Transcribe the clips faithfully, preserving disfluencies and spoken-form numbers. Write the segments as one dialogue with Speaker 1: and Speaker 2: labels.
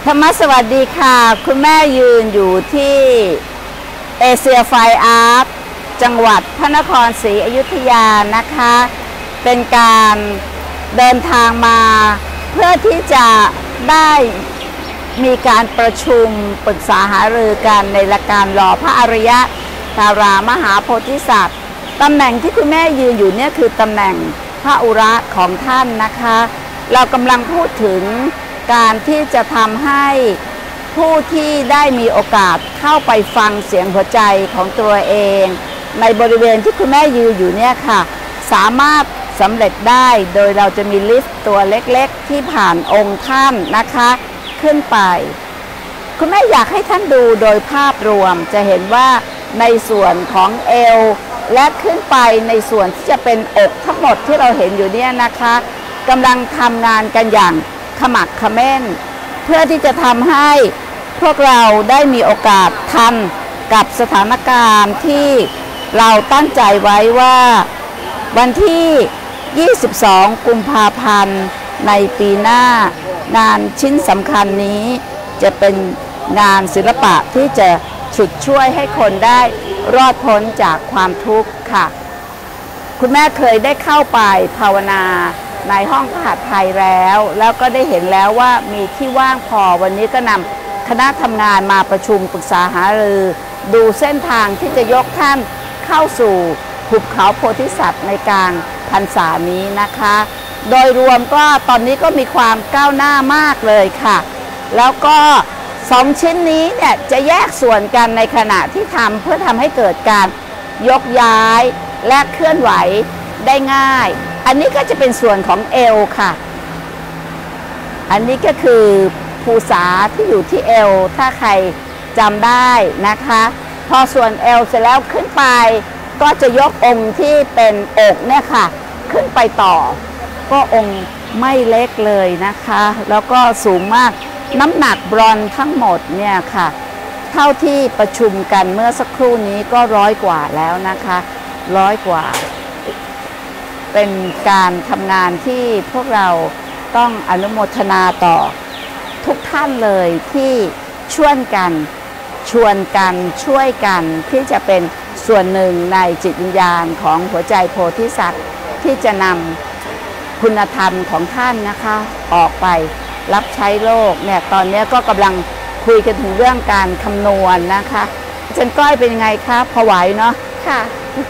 Speaker 1: ธรรมสวัสดีค่ะคุณแม่ยืนอยู่ที่เอเชียไฟอาร์ตจังหวัดพระนครศรีอยุธยานะคะเป็นการเดินทางมาเพื่อที่จะได้มีการประชุมปรึกษาหารือกันในรายการหล่อพระอริยธารามหาโพธิสัตว์ตำแหน่งที่คุณแม่ยืนอยู่เนี่ยคือตำแหน่งพระอุระของท่านนะคะเรากำลังพูดถึงการที่จะทำให้ผู้ที่ได้มีโอกาสเข้าไปฟังเสียงหัวใจของตัวเองในบริเวณที่คุณแม่ยืนอยู่เนี่ยค่ะสามารถสำเร็จได้โดยเราจะมีลิฟต์ตัวเล็กๆที่ผ่านองค์ท่านนะคะขึ้นไปคุณแม่อยากให้ท่านดูโดยภาพรวมจะเห็นว่าในส่วนของเอวและขึ้นไปในส่วนที่จะเป็นอกทั้งหมดที่เราเห็นอยู่เนี่ยนะคะกำลังทำงานกันอย่างขมักเขม้นเพื่อที่จะทำให้พวกเราได้มีโอกาสทันกับสถานการณ์ที่เราตั้งใจไว้ว่าวันที่ยี่สิบสองกุมภาพันธ์ในปีหน้างานชิ้นสำคัญนี้จะเป็นงานศิลปะที่จะฉุดช่วยให้คนได้รอดพ้นจากความทุกข์ค่ะคุณแม่เคยได้เข้าไปภาวนาในห้องพระหัตถ์ไทยแล้วแล้วก็ได้เห็นแล้วว่ามีที่ว่างพอวันนี้ก็นำคณะทำงานมาประชุมปรึกษาหารือดูเส้นทางที่จะยกท่านเข้าสู่หุบเขาโพธิสัตว์ในกลางพรรษานี้นะคะโดยรวมก็ตอนนี้ก็มีความก้าวหน้ามากเลยค่ะแล้วก็สองชิ้นนี้เนี่ยจะแยกส่วนกันในขณะที่ทำเพื่อทำให้เกิดการยกย้ายและเคลื่อนไหวได้ง่ายอันนี้ก็จะเป็นส่วนของเอวค่ะอันนี้ก็คือภูษาที่อยู่ที่เอวถ้าใครจำได้นะคะพอส่วนเอวเสร็จแล้วขึ้นไปก็จะยกองค์ที่เป็นอกเนี่ยค่ะขึ้นไปต่อก็องค์ไม่เล็กเลยนะคะแล้วก็สูงมากน้ำหนักบรอนทั้งหมดเนี่ยค่ะเท่าที่ประชุมกันเมื่อสักครู่นี้ก็ร้อยกว่าแล้วนะคะร้อยกว่าเป็นการทำงานที่พวกเราต้องอนุโมทนาต่อทุกท่านเลยที่ช่วยกันชวนกันช่วยกันที่จะเป็นส่วนหนึ่งในจิตวิญญาณของหัวใจโพธิสัตว์ที่จะนำคุณธรรมของท่านนะคะออกไปรับใช้โลกเนี่ยตอนนี้ก็กำลังคุยกันถึงเรื่องการคำนวณ นะคะอาจารย์ก้อยเป็นยังไงคะพอไหวเนาะค่ะ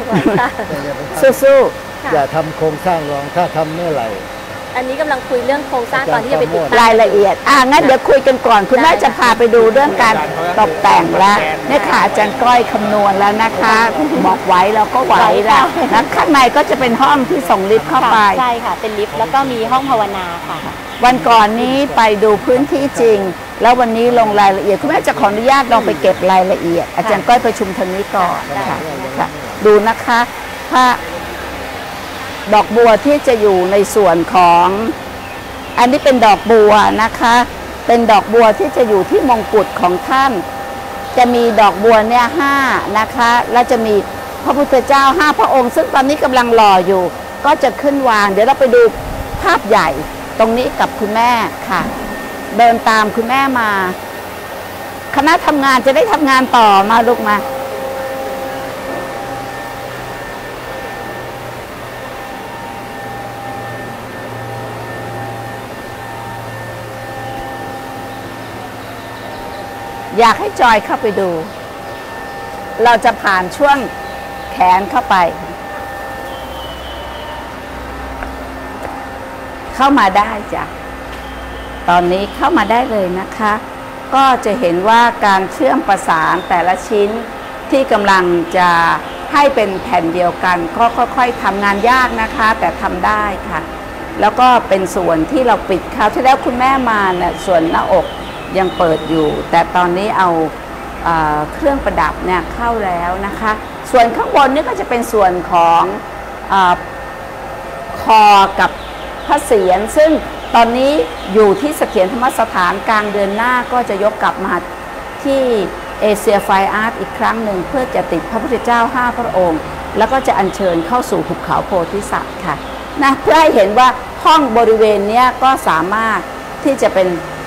Speaker 1: สู้ๆ
Speaker 2: อย่าทำโครงสร้างรองถ้าทำเมื่อไหร่
Speaker 3: อันนี้กำลังคุยเรื่องโครงสร้างตอนที่จะไปติด
Speaker 1: รายละเอียดอ่างั้นเดี๋ยวคุยกันก่อนคุณแม่จะพาไปดูเรื่องการตกแต่งแล้วเนี่ยค่ะอาจารย์ก้อยคำนวณแล้วนะคะบอกไหวเราก็ไหวแล้วนะข้างในก็จะเป็นห้องที่ส่งลิฟต์เข้าไป
Speaker 3: ใช่ค่ะเป็นลิฟต์แล้วก็มีห้องภาวนาค่ะ
Speaker 1: วันก่อนนี้ไปดูพื้นที่จริงแล้ววันนี้ลงรายละเอียดคุณแม่จะขออนุญาตลองไปเก็บรายละเอียดอาจารย์ก้อยประชุมทางนี้ก่อนค่ะดูนะคะพระดอกบัวที่จะอยู่ในส่วนของอันนี้เป็นดอกบัวนะคะเป็นดอกบัวที่จะอยู่ที่มงกุฎของท่านจะมีดอกบัวเนี่ยห้านะคะแล้วจะมีพระพุทธเจ้าห้าพระองค์ซึ่งตอนนี้กำลังหล่ออยู่ก็จะขึ้นวางเดี๋ยวเราไปดูภาพใหญ่ตรงนี้กับคุณแม่ค่ะเดินตามคุณแม่มาคณะทำงานจะได้ทำงานต่อมาลูกมาอยากให้จอยเข้าไปดูเราจะผ่านช่วงแขนเข้าไปเข้ามาได้จ้ะตอนนี้เข้ามาได้เลยนะคะก็จะเห็นว่าการเชื่อมประสานแต่ละชิ้นที่กำลังจะให้เป็นแผ่นเดียวกันก็ค่อยๆทำงานยากนะคะแต่ทำได้ค่ะแล้วก็เป็นส่วนที่เราปิดคราวที่แล้วคุณแม่มาเนี่ยส่วนหน้าอกยังเปิดอยู่แต่ตอนนี้เอาเอ่อเครื่องประดับเนี่ยเข้าแล้วนะคะส่วนข้างบนนี่ก็จะเป็นส่วนของเอ่อคอกับพระเศียรซึ่งตอนนี้อยู่ที่เสถียรธรรมสถานกลางเดือนหน้าก็จะยกกลับมาที่เอเชียไฟอาร์ตอีกครั้งหนึ่งเพื่อจะติดพระพุทธเจ้าห้าพระองค์แล้วก็จะอัญเชิญเข้าสู่หุบเขาโพธิสัตว์ค่ะนะเพื่อให้เห็นว่าห้องบริเวณนี้ก็สามารถที่จะเป็น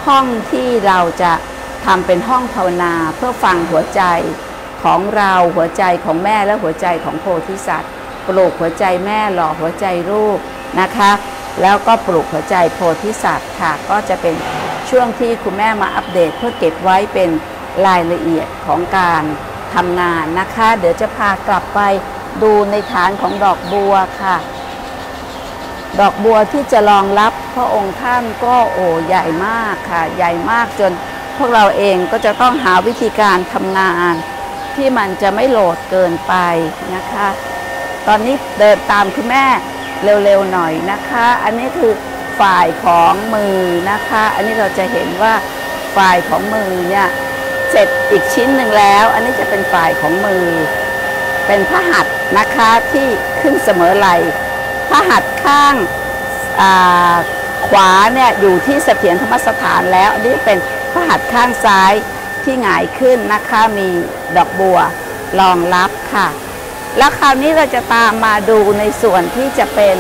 Speaker 1: ห้องที่เราจะทำเป็นห้องภาวนาเพื่อฟังหัวใจของเราหัวใจของแม่และหัวใจของโพธิสัตว์ปลูกหัวใจแม่หล่อหัวใจลูกนะคะแล้วก็ปลูกหัวใจโพธิสัตว์ค่ะก็จะเป็นช่วงที่คุณแม่มาอัปเดตเพื่อเก็บไว้เป็นรายละเอียดของการทำงานนะคะเดี๋ยวจะพากลับไปดูในฐานของดอกบัวค่ะดอกบัวที่จะรองรับพระองค์ท่านก็โอ้ใหญ่มากค่ะใหญ่มากจนพวกเราเองก็จะต้องหาวิธีการทำงานที่มันจะไม่โหลดเกินไปนะคะตอนนี้เดินตามคุณแม่เร็วๆหน่อยนะคะอันนี้คือฝ่ายของมือนะคะอันนี้เราจะเห็นว่าฝ่ายของมือเนี่ยเสร็จอีกชิ้นหนึ่งแล้วอันนี้จะเป็นฝ่ายของมือเป็นพระหัตถ์นะคะที่ขึ้นเสมอไหล่พระหัตถ์ข้างขวาเนี่ยอยู่ที่เสถียรธรรมสถานแล้วอันนี้เป็นพระหัตถ์ข้างซ้ายที่หงายขึ้นนะคะมีดอกบัวรองรับค่ะแล้วคราวนี้เราจะตามมาดูในส่วนที่จะเป็น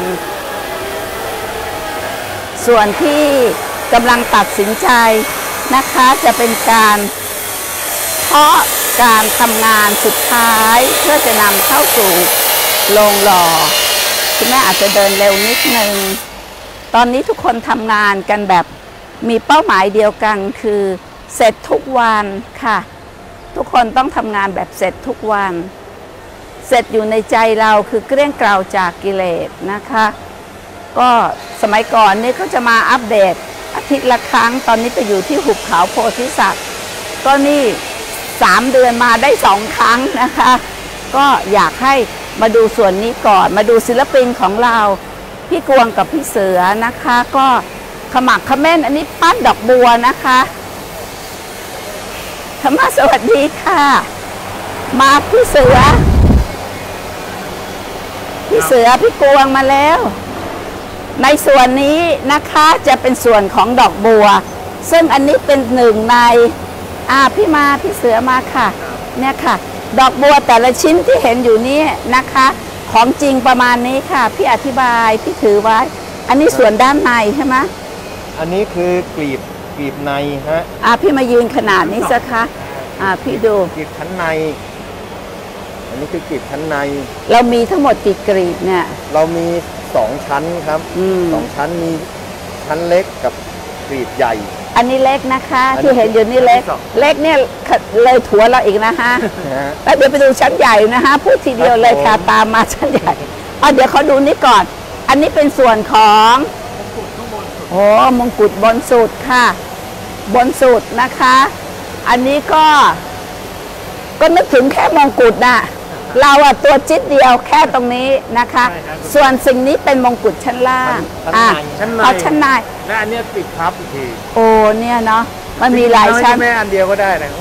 Speaker 1: ส่วนที่กำลังตัดสินใจนะคะจะเป็นการเพาะการทำงานสุดท้ายเพื่อจะนำเข้าสู่โรงหล่อคุณแม่อาจจะเดินเร็วนิดนึงตอนนี้ทุกคนทำงานกันแบบมีเป้าหมายเดียวกันคือเสร็จทุกวันค่ะทุกคนต้องทำงานแบบเสร็จทุกวันเสร็จอยู่ในใจเราคือเกลี้ยงเกลาจากกิเลสนะคะก็สมัยก่อนนี่ก็จะมาอัปเดตอาทิตย์ละครั้งตอนนี้ไปอยู่ที่หุบเขาโพธิสัตว์ก็นี่สามเดือนมาได้สองครั้งนะคะก็อยากให้มาดูส่วนนี้ก่อนมาดูศิลปินของเราพี่กวงกับพี่เสือนะคะก็ขมักเขม้นอันนี้ปั้นดอกบัวนะคะธรรมะสวัสดีค่ะมาพี่เสือพี่เสือพี่กวงมาแล้วในส่วนนี้นะคะจะเป็นส่วนของดอกบัวซึ่งอันนี้เป็นหนึ่งในอ่าพี่มาพี่เสือมาค่ะเนี่ยค่ะดอกบัวแต่ละชิ้นที่เห็นอยู่นี้นะคะของจริงประมาณนี้ค่ะพี่อธิบายพี่ถือไว้อันนี้ส่วนด้านในใช่ไหม
Speaker 2: อันนี้คือกลีบกลีบในฮะ
Speaker 1: อ่าพี่มายืนขนาดนี้สักคะอ่าพี่ดู
Speaker 2: กลีบชั้นในอันนี้คือกลีบชั้นใน
Speaker 1: เรามีทั้งหมดกี่กลีบเนี่ย
Speaker 2: เรามีสองชั้นครับสองชั้นมีชั้นเล็กกับกลีบใหญ่
Speaker 1: อันนี้เล็กนะคะที่เห็นอยู่นี่เล็กเล็กเนี่ยเลยถัวเราอีกนะฮะแล้วเดี๋ยวไปดูชั้นใหญ่นะฮะพูดทีเดียวเลยค่ะตามมาชั้นใหญ่อ่ะเดี๋ยวเขาดูนี่ก่อนอันนี้เป็นส่วนของโอ้มงกุฎบนสุดค่ะบนสุดนะคะอันนี้ก็ก็นึกถึงแค่มงกุฎน่ะเราอะตัวจิ๊ดเดียวแค่ตรงนี้นะคะส่วนสิ่งนี้เป็นมงกุฎชั้นล่างอ่ะเอาชั้นใน
Speaker 2: และอันนี้ปิดทับอีกที
Speaker 1: โอ้เนี่ยเนาะมันมีหลายชั้น
Speaker 2: ไม่อันเดียวก็ได้นะ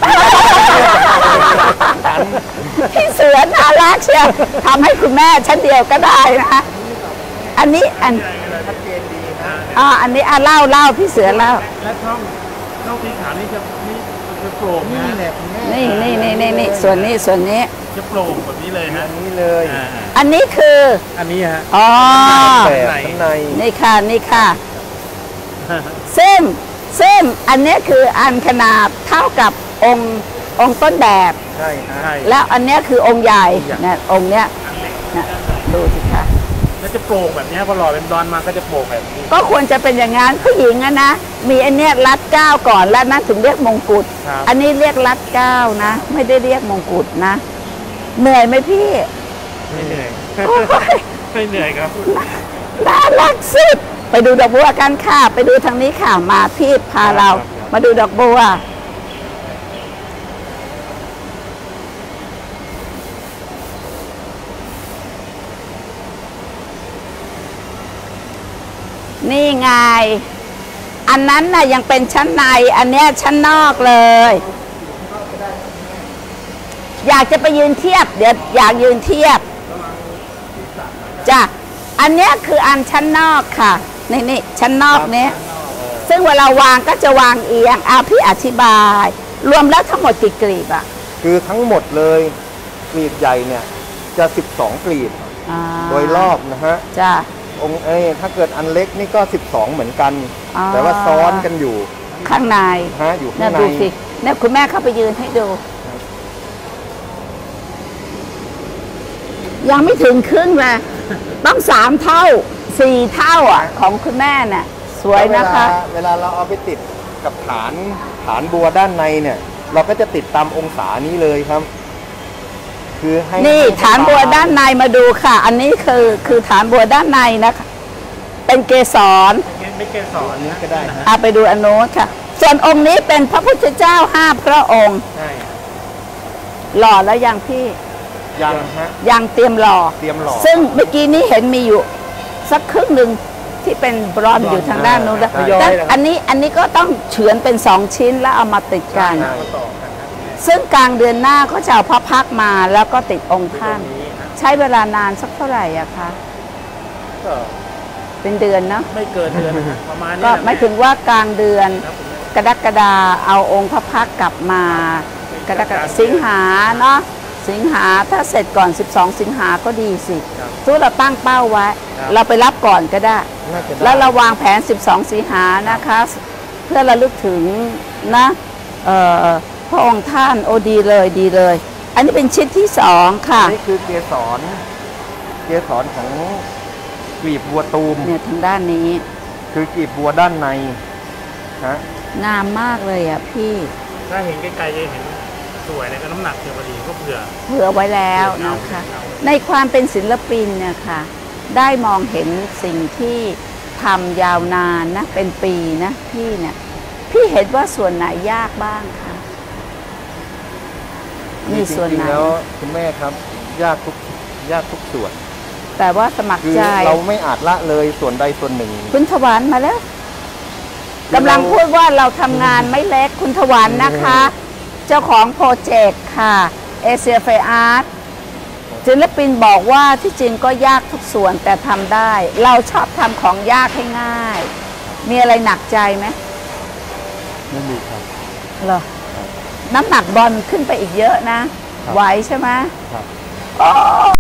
Speaker 1: พี่เสือน่ารักเชียวทำให้คุณแม่ชั้นเดียวก็ได้นะคะอันนี้อันอ่าอันนี้อ่ะเล่าเล่าพี่เสือเล่า
Speaker 4: และช่องช่องที่ฐานนี่จะนี่จะโปร่งนะ
Speaker 1: นี่นี่นี่นี่นี่ส่วนนี้ส่วนนี้
Speaker 4: จะโปร่งแบบนี้เลยฮะ
Speaker 2: อันนี้เลย
Speaker 1: อันนี้คือ
Speaker 4: อันนี้ฮะ
Speaker 1: อ๋อ
Speaker 2: ข้างใน
Speaker 1: นี่ค่ะนี่ค่ะซึ่งซึ่งอันนี้คืออันขนาดเท่ากับองค์องค์ต้นแบบ
Speaker 2: ใช่ใช่
Speaker 1: แล้วอันนี้คือองค์ใหญ่เนี่ยองค์เนี้ยดูสิคะ
Speaker 4: แล้วจะโปร่งแบบนี้พอหล่อเป็นดอนมาก็จะโปร่งแบบนี้
Speaker 1: ก็ควรจะเป็นอย่างนั้นผู้หญิงอะนะมีอันเนี้ยรัดเก้าก่อนแล้วนั่นถึงเรียกมงกุฎอันนี้เรียกรัดเก้านะไม่ได้เรียกมงกุฎนะเหนื่อยไหมพี่
Speaker 4: ไม่เหนื่อยไม่เหนื่อยครับ
Speaker 1: น่ารักสุดไปดูดอกบัวกันค่ะไปดูทางนี้ค่ะมาพี่พาเรามาดูดอกบัวนี่ไงอันนั้นน่ะยังเป็นชั้นในอันเนี้ยชั้นนอกเลยอยากจะไปยืนเทียบเดี๋ยวอยากยืนเทียบจ้ะอันเนี้ยคืออันชั้นนอกค่ะนี่นี่ชั้นนอกเนี้ยซึ่งเวลาวางก็จะวางเอียงอ่ะพี่อธิบายรวมแล้วทั้งหมดกี่กลีบอ่ะ
Speaker 2: คือทั้งหมดเลยกลีบใหญ่เนี่ยจะสิบสองกลีบโดยรอบนะฮะ
Speaker 1: จ้ะ
Speaker 2: องค์เอ้ถ้าเกิดอันเล็กนี่ก็สิบสองเหมือนกันแต่ว่าซ้อนกันอยู่
Speaker 1: ข้างใน
Speaker 2: ฮะอยู่
Speaker 1: เนี่
Speaker 2: ข้าย งใน
Speaker 1: ดูสิเนี่ยคุณแม่เข้าไปยืนให้ดู ยังไม่ถึงครึ่งเลยต้องสามเท่าสี่เท่าอ่ะ ของคุณแม่น่ะสวยนะคะ
Speaker 2: เวลาเวลาเราเอาไปติดกับฐานฐานบัวด้านในเนี่ย เราก็จะติดตามองศานี้เลยครับ คือให้
Speaker 1: นี่ฐานบัวด้านในมาดูค่ะ อันนี้คือคือฐานบัวด้านในนะคะ เป็นเกสร
Speaker 4: ไม่เกสร
Speaker 2: นี้ก็ได้ฮะ
Speaker 1: เอาไปดูอันโน้นค่ะ ส่วนองค์นี้เป็นพระพุทธเจ้าห้าพระองค์
Speaker 4: ใช่
Speaker 1: หล่อแล้วยังพี่
Speaker 2: ยังฮะ
Speaker 1: ยังเตรียมหล่อ
Speaker 2: เตรียมหล่อ
Speaker 1: ซึ่งเมื่อกี้นี้เห็นมีอยู่สักครึ่งหนึ่งที่เป็นบรอนซ์อยู่ทางด้านนู้นแล้ว
Speaker 2: ทยอย
Speaker 1: แต่
Speaker 2: นะครับ
Speaker 1: อันนี้อันนี้ก็ต้องเฉือนเป็นสองชิ้นแล้วเอามาติดกัน
Speaker 2: ใช่
Speaker 4: ต่อกันนะ
Speaker 1: ซึ่งกลางเดือนหน้าก็จะเอาพระพักตร์มาแล้วก็ติดองค์ท่าน ใช้เวลานานสักเท่าไหร่อะคะ
Speaker 4: ก็
Speaker 1: เป็นเดือนเนาะ
Speaker 4: ไม่เกินเดือนนะประมาณนี้
Speaker 1: ก็
Speaker 4: แหละ
Speaker 1: ไม่ถึงว่ากลางเดือน
Speaker 4: ครับผม
Speaker 1: กรกฎาเอาองค์พระพักตร์กลับมากรกฎาสิงหาเนาะสิงหาถ้าเสร็จก่อนสิบสองสิงหาก็ดีสิทุกเราตั้งเป้าไว้ เราไปรับก่อนก็ได้
Speaker 2: น่าจะได้
Speaker 1: แล้วเราวางแผนสิบสองสิงหานะคะ เพื่อระลึกถึงนะเอ่อพระองค์ท่านโอดีเลยดีเลย อันนี้เป็นชิ้นที่สองค่ะ
Speaker 2: นี่คือเกสรเกสรของกลีบบัวตูม
Speaker 1: เนี่ยทางด้านนี้
Speaker 2: คือกลีบบัวด้านในฮะ
Speaker 1: งามมากเลยอ่ะพี่
Speaker 4: ถ้าเห็นไกลๆจะเห็นสวยแล้วก็น้ำหนักเทียพอดีก็เผื่อ
Speaker 1: เผื่อไว้แล้วนะคะ ในความเป็นศิลปินเนี่ยค่ะ ได้มองเห็นสิ่งที่ทำยาวนานนะ เป็นปีนะพี่เนี่ย พี่เห็นว่าส่วนไหนยากบ้างคะมีส่วน
Speaker 2: จริ
Speaker 1: ไหน
Speaker 2: งๆแล้วคุณแม่ครับ ยากทุกยากทุกส่วน
Speaker 1: แต่ว่าสมัคร
Speaker 2: คือ
Speaker 1: ใจ
Speaker 2: เราไม่อาจละเลยส่วนใดส่วนหนึ่ง
Speaker 1: คุณถวันมาแล้ว
Speaker 2: คือเรา
Speaker 1: กำลังพูดว่าเราทำงานไม่เล็กคุณถวันนะคะ เจ้าของโปรเจกต์ค่ะเอเชียไฟอาร์ตศิลปินบอกว่าที่จริงก็ยากทุกส่วนแต่ทำได้ เราชอบทำของยากให้ง่าย มีอะไรหนักใจไหม
Speaker 2: ไม่มีครับ
Speaker 1: เหรอน้ำหนักบอลขึ้นไปอีกเยอะนะ
Speaker 2: ครับ
Speaker 1: ไหวใช่ไหม
Speaker 2: ครับ
Speaker 1: โอ้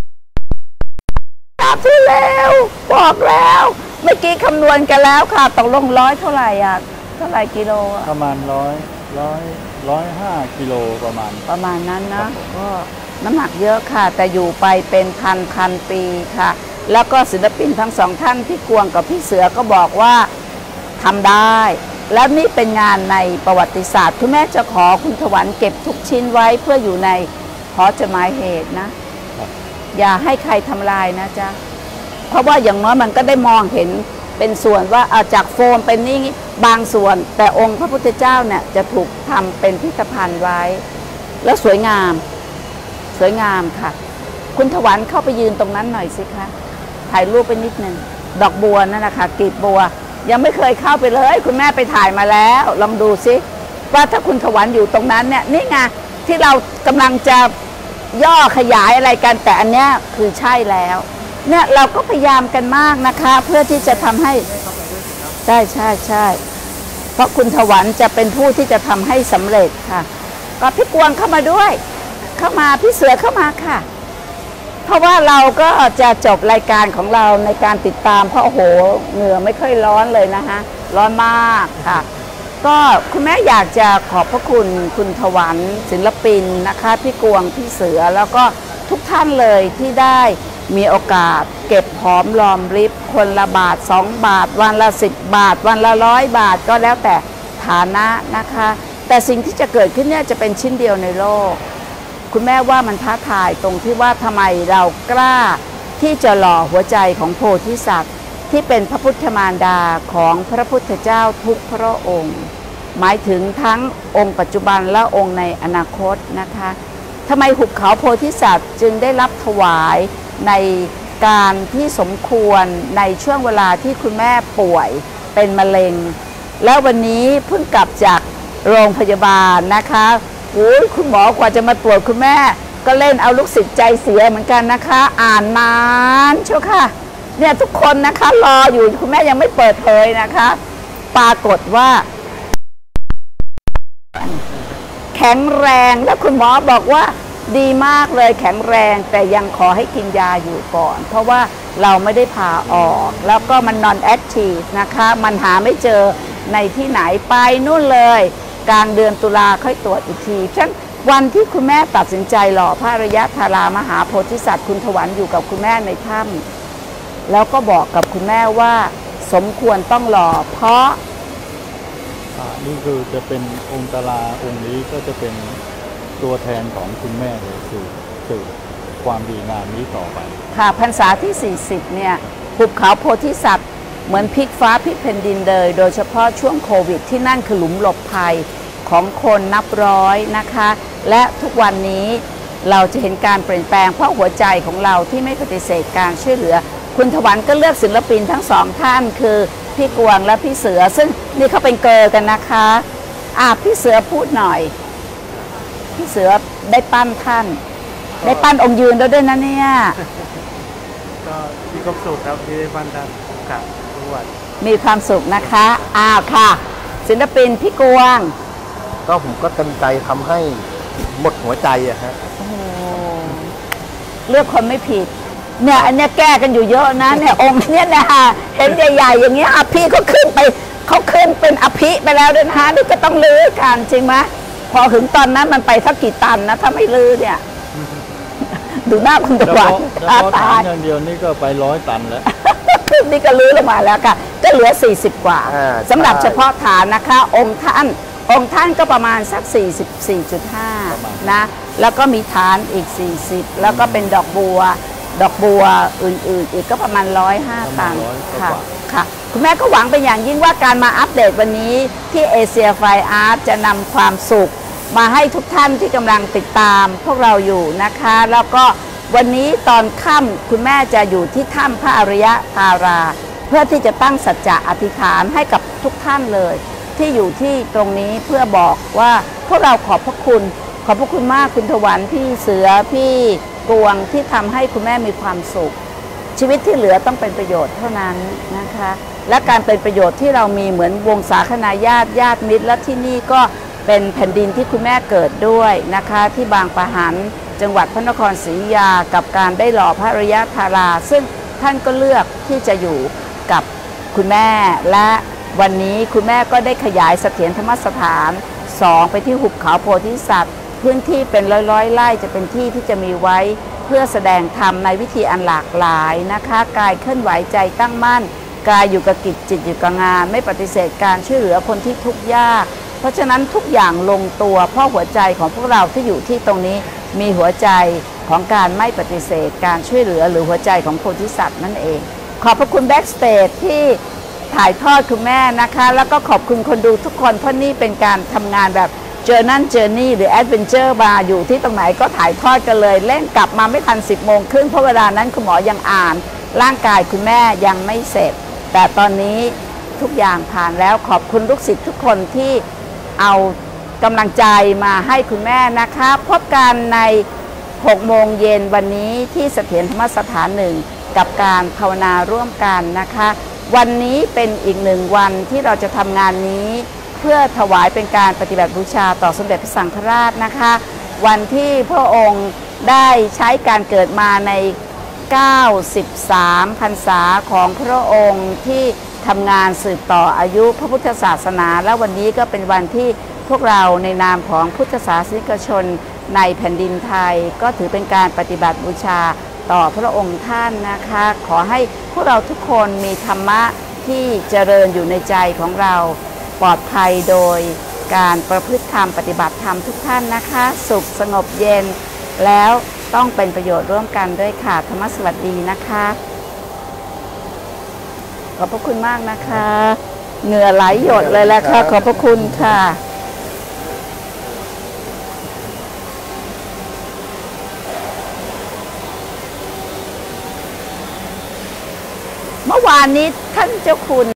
Speaker 1: จับที่แล้วบอกแล้ว เมื่อกี้คำนวณกันแล้วค่ะตกลงร้อยเท่าไหร่อ่ะเท่าไหร่กิโลอะ
Speaker 5: ประมาณร้อยร้อยร้อยห้ากิโลประมาณ
Speaker 1: ประมาณนั้นนะก็น้ำหนักเยอะค่ะ แต่อยู่ไปเป็นพันพันปีค่ะ แล้วก็ศิลปินทั้งสองท่านพี่กวงกับพี่เสือก็บอกว่าทำได้ แล้วนี่เป็นงานในประวัติศาสตร์คุณแม่จะขอคุณถวันเก็บทุกชิ้นไว้เพื่ออยู่ในหอจดหมายเหตุนะ
Speaker 5: ครับ
Speaker 1: อย่าให้ใครทำลายนะจ๊ะ เพราะว่าอย่างน้อยมันก็ได้มองเห็นเป็นส่วนว่าอาจากโฟมเป็นนี่บางส่วน แต่องค์พระพุทธเจ้าเนี่ยจะถูกทำเป็นพิพิธภัณฑ์ไว้ แล้วสวยงาม สวยงามค่ะ คุณถวันเข้าไปยืนตรงนั้นหน่อยสิคะถ่ายรูปไปนิดนึงดอกบัวนั่นนะคะกลีบบัว ยังไม่เคยเข้าไปเลย คุณแม่ไปถ่ายมาแล้ว ลองดูสิว่าถ้าคุณถวันอยู่ตรงนั้นเนี่ยนี่ไงที่เรากำลังจะย่อขยายอะไรกันแต่อันเนี้ยคือใช่แล้วเนี่ยเราก็พยายามกันมากนะคะ เพื่อที่จะทำให้ใช่ใช่ใช่เพราะคุณถวันจะเป็นผู้ที่จะทำให้สำเร็จค่ะ ก็พี่กวงเข้ามาด้วย เข้ามาพี่เสือเข้ามาค่ะ เพราะว่าเราก็จะจบรายการของเราในการติดตามเพราะโอ้โหเหงื่อไม่ค่อยร้อนเลยนะคะร้อนมากค่ะ ก็คุณแม่อยากจะขอบพระคุณคุณถวันศิลปินนะคะพี่กวงพี่เสือแล้วก็ทุกท่านเลยที่ได้มีโอกาสเก็บหอมรอมริบคนละบาทสองบาท วันละสิบบาท วันละร้อยบาทก็แล้วแต่ฐานะนะคะ แต่สิ่งที่จะเกิดขึ้นเนี่ยจะเป็นชิ้นเดียวในโลก คุณแม่ว่ามันท้าทายตรงที่ว่าทำไมเรากล้าที่จะหล่อหัวใจของโพธิสัตว์ที่เป็นพระพุทธมารดาของพระพุทธเจ้าทุกพระองค์ หมายถึงทั้งองค์ปัจจุบันและองค์ในอนาคตนะคะทำไมหุบเขาโพธิสัตว์จึงได้รับถวายในการที่สมควรในช่วงเวลาที่คุณแม่ป่วยเป็นมะเร็ง แล้ววันนี้เพิ่งกลับจากโรงพยาบาลนะคะโอ้ยคุณหมอกว่าจะมาตรวจคุณแม่ก็เล่นเอาลูกศิษย์ใจเสียเหมือนกันนะคะ อ่านนานเชียวค่ะเนี่ยทุกคนนะคะรออยู่คุณแม่ยังไม่เปิดเผยนะคะ ปรากฏว่าแข็งแรงแล้วคุณหมอบอกว่าดีมากเลยแข็งแรงแต่ยังขอให้กินยาอยู่ก่อน เพราะว่าเราไม่ได้ผ่าออกแล้วก็มัน non active นะคะมันหาไม่เจอในที่ไหนไปนู่นเลย กลางเดือนตุลาค่อยตรวจอีกทีฉะนั้นวันที่คุณแม่ตัดสินใจหล่อพระอริยธารามหาโพธิสัตว์คุณถวันอยู่กับคุณแม่ในถ้ำแล้วก็บอกกับคุณแม่ว่าสมควรต้องหล่อเพราะ
Speaker 5: อ่านี่คือจะเป็นองค์ตาราองค์นี้ก็จะเป็นตัวแทนของคุณแม่เลยคือสื่อความดีงามนี้ต่อไป
Speaker 1: ค่ะพรรษาที่สี่สิบเนี่ยหุบเขาโพธิสัตว์เหมือนพลิกฟ้าพลิกแผ่นดินเลยโดยเฉพาะช่วงโควิดที่นั่นคือหลุมหลบภัยของคนนับร้อยนะคะและทุกวันนี้เราจะเห็นการเปลี่ยนแปลงเพราะหัวใจของเราที่ไม่ปฏิเสธการช่วยเหลือคุณถวันก็เลือกศิลปินทั้งสองท่านคือพี่กวางและพี่เสือซึ่งนี่เขาเป็นเกอร์กันนะคะอ่ะพี่เสือพูดหน่อยพี่เสือได้ปั้นท่านได้ปั้นองค์ยืนแล้วด้วยนะเนี่ย
Speaker 4: ก็มีความสุขครับที่ได้ปั้นท่านกับทุกวัน
Speaker 1: มีความสุขนะคะอ้าวค่ะศิลปินพี่กวาง
Speaker 2: ก็ผมก็เต็มใจทำให้หมดหัวใจอะฮะ
Speaker 1: เลือกคนไม่ผิดเนี่ยอันนี้แก้กันอยู่เยอะนะเนี่ยองค์เนี่ยนะเห็นใหญ่ๆอย่างเงี้ยอภิก็ขึ้นไปเขาขึ้นเป็นอภิไปแล้วด้วยนะนี่ก็ต้องลื้อกันจริงไหมพอถึงตอนนั้นมันไปสักกี่ตันนะถ้าไม่ลื้อเนี่ยดูหน้าคุณตะวัน
Speaker 5: ตายอย่างเดียวนี่ก็ไปร้อยตันแล้ว
Speaker 1: นี่ก็ลื้อลงมาแล้วค่ะก็เหลือสี่สิบกว่าสำหรับเฉพาะฐานนะคะองค์ท่านองค์ท่านก็ประมาณสัก สี่สิบสี่จุดห้า นะแล้วก็มีฐานอีกสี่สิบแล้วก็เป็นดอกบัวดอกบัวอื่นๆอีกก็ประมาณหนึ่งร้อยห้าตันค่ะค่ะคุณแม่ก็หวังเป็นอย่างยิ่งว่าการมาอัปเดตวันนี้ที่เอเชียไฟอาร์ตจะนำความสุขมาให้ทุกท่านที่กำลังติดตามพวกเราอยู่นะคะแล้วก็วันนี้ตอนค่ำคุณแม่จะอยู่ที่ถ้ำพระอริยธาราเพื่อที่จะตั้งสัจจะอธิษฐานให้กับทุกท่านเลยที่อยู่ที่ตรงนี้เพื่อบอกว่าพวกเราขอบพระคุณขอบพระคุณมากคุณถวันพี่เสือพี่กวงที่ทำให้คุณแม่มีความสุขชีวิตที่เหลือต้องเป็นประโยชน์เท่านั้นนะคะและการเป็นประโยชน์ที่เรามีเหมือนวงศาคณาญาติญาติมิตรและที่นี่ก็เป็นแผ่นดินที่คุณแม่เกิดด้วยนะคะที่บางปะหันจังหวัดพระนครศรีอยุธยากับการได้หล่อพระอริยธาราซึ่งท่านก็เลือกที่จะอยู่กับคุณแม่และวันนี้คุณแม่ก็ได้ขยายเสถียรธรรมสถานสองไปที่หุบเขาโพธิสัตว์พื้นที่เป็นร้อยๆไร่จะเป็นที่ที่จะมีไว้เพื่อแสดงธรรมในวิธีอันหลากหลายนะคะกายเคลื่อนไหวใจตั้งมั่นกายอยู่กับกิจจิตอยู่กับงานไม่ปฏิเสธการช่วยเหลือคนที่ทุกข์ยากเพราะฉะนั้นทุกอย่างลงตัวเพราะหัวใจของพวกเราที่อยู่ที่ตรงนี้มีหัวใจของการไม่ปฏิเสธการช่วยเหลือหรือหัวใจของโพธิสัตว์นั่นเองขอบพระคุณแบ็กสเตจที่ถ่ายทอดคุณแม่นะคะแล้วก็ขอบคุณคนดูทุกคนเพราะนี่เป็นการทำงานแบบเจอนั่นเจอนี่หรือแอดเวนเจอร์มาอยู่ที่ตรงไหนก็ถ่ายทอดกันเลยเล่นกลับมาไม่ทันสิบโมงครึ่งเพราะเวลานั้นคุณหมอยังอ่านร่างกายคุณแม่ยังไม่เสร็จแต่ตอนนี้ทุกอย่างผ่านแล้วขอบคุณลูกศิษย์ทุกคนที่เอากำลังใจมาให้คุณแม่นะคะพบกันในหกโมงเย็นวันนี้ที่เสถียรธรรมสถานหนึ่งกับการภาวนาร่วมกันนะคะวันนี้เป็นอีกหนึ่งวันที่เราจะทำงานนี้เพื่อถวายเป็นการปฏิบัติบูชาต่อสมเด็จพระสังฆราชนะคะวันที่พระองค์ได้ใช้การเกิดมาในเก้าสิบสามพรรษาของพระองค์ที่ทำงานสืบต่ออายุพระพุทธศาสนาและวันนี้ก็เป็นวันที่พวกเราในนามของพุทธศาสนิกชนในแผ่นดินไทยก็ถือเป็นการปฏิบัติบูชาต่อพระองค์ท่านนะคะขอให้พวกเราทุกคนมีธรรมะที่เจริญอยู่ในใจของเราปลอดภัยโดยการประพฤติธรรมปฏิบัติธรรมทุกท่านนะคะสุขสงบเย็นแล้วต้องเป็นประโยชน์ร่วมกันด้วยค่ะธรรมสวัสดีนะคะขอบพระคุณมากนะคะเหงื่อไหลหยดเลยแหละค่ะขอบพระคุณค่ะเมื่อวานนี้ท่านเจ้าคุณ